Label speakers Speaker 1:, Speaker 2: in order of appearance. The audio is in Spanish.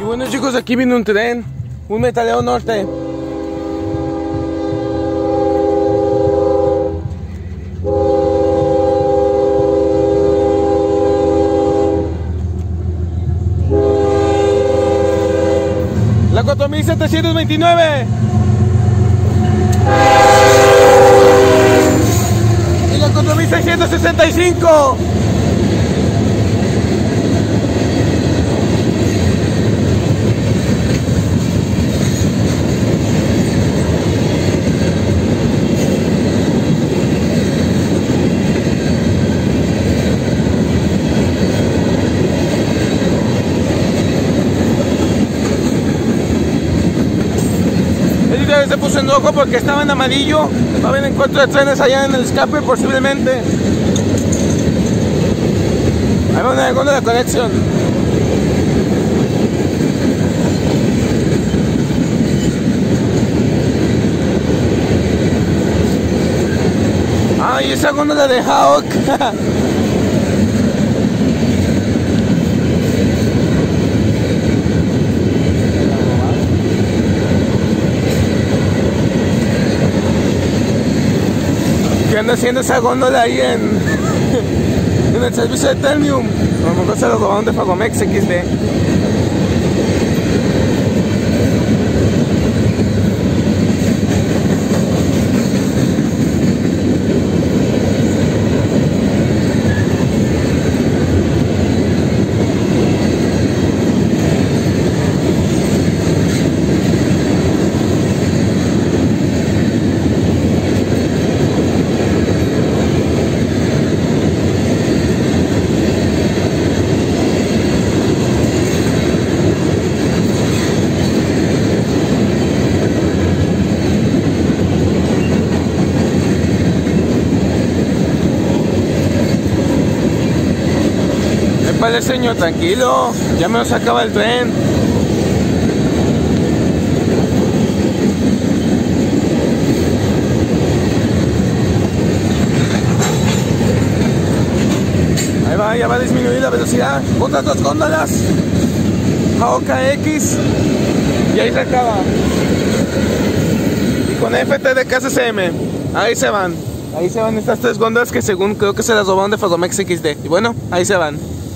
Speaker 1: bueno, chicos, aquí viene un tren, un Metaleo Norte. La 4729 y la 4665. Se puso en rojo porque estaba en amarillo. Va a haber encuentro de trenes allá en el escape posiblemente. Ahí va una segunda de la conexión. Ay, esa góndola de Hawk. ¿Qué anda haciendo esa góndola ahí en el servicio de Ternium? A lo mejor se lo robaron de Fagomex XD. Vale, señor, tranquilo, ya me lo sacaba el tren. Ahí va, ya va a disminuir la velocidad. Otras dos góndolas, Aoka X, y ahí se acaba. Y con FT de KCCM, ahí se van estas tres góndolas que según creo que se las robaron de Fagomex XD. Y bueno, ahí se van.